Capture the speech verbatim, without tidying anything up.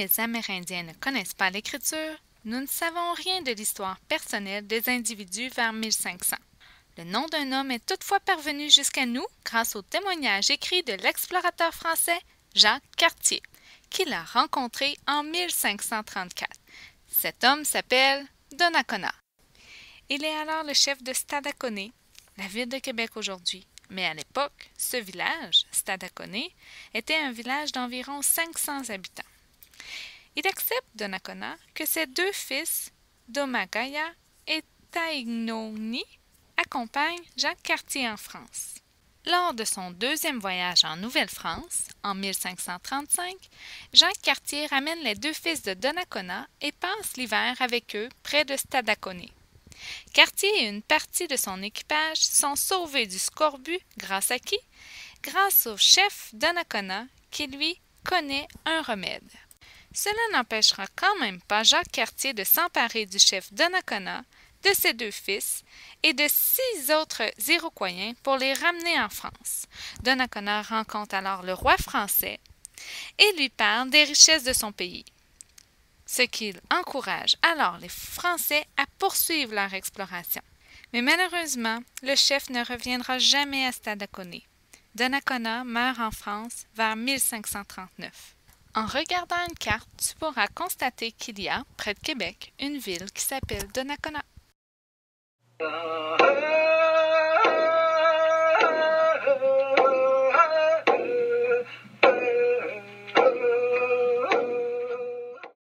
les Amérindiens ne connaissent pas l'écriture, nous ne savons rien de l'histoire personnelle des individus vers mille cinq cents. Le nom d'un homme est toutefois parvenu jusqu'à nous grâce au témoignage écrit de l'explorateur français Jacques Cartier, qui l'a rencontré en mille cinq cent trente-quatre. Cet homme s'appelle Donnacona. Il est alors le chef de Stadacone, la ville de Québec aujourd'hui. Mais à l'époque, ce village, Stadacone, était un village d'environ cinq cents habitants. Il accepte Donnacona que ses deux fils, Domagaya et Taignouni, accompagne Jacques Cartier en France. Lors de son deuxième voyage en Nouvelle-France, en mille cinq cent trente-cinq, Jacques Cartier ramène les deux fils de Donnacona et passe l'hiver avec eux près de Stadacone. Cartier et une partie de son équipage sont sauvés du scorbut grâce à qui? Grâce au chef Donnacona qui, lui, connaît un remède. Cela n'empêchera quand même pas Jacques Cartier de s'emparer du chef Donnacona, de ses deux fils et de six autres Iroquois pour les ramener en France. Donnacona rencontre alors le roi français et lui parle des richesses de son pays, ce qui encourage alors les Français à poursuivre leur exploration. Mais malheureusement, le chef ne reviendra jamais à Stadacone. Donnacona meurt en France vers mille cinq cent trente-neuf. En regardant une carte, tu pourras constater qu'il y a, près de Québec, une ville qui s'appelle Donnacona. Uh-huh.